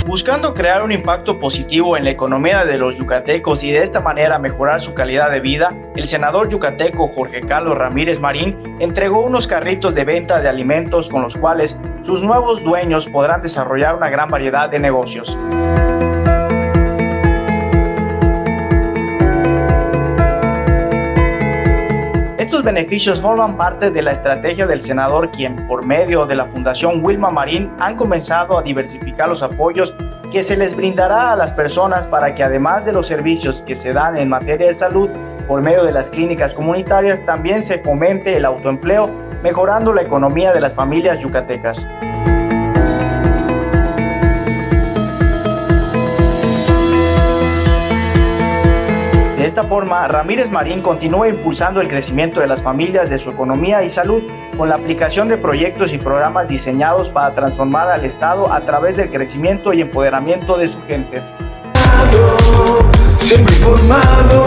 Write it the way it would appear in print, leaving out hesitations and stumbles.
Buscando crear un impacto positivo en la economía de los yucatecos y de esta manera mejorar su calidad de vida, el senador yucateco Jorge Carlos Ramírez Marín entregó unos carritos de venta de alimentos con los cuales sus nuevos dueños podrán desarrollar una gran variedad de negocios. Estos beneficios forman parte de la estrategia del senador, quien, por medio de la Fundación Wilma Marín, han comenzado a diversificar los apoyos que se les brindará a las personas para que, además de los servicios que se dan en materia de salud, por medio de las clínicas comunitarias, también se fomente el autoempleo, mejorando la economía de las familias yucatecas. De esta forma, Ramírez Marín continúa impulsando el crecimiento de las familias, de su economía y salud, con la aplicación de proyectos y programas diseñados para transformar al Estado a través del crecimiento y empoderamiento de su gente. Siempre informado.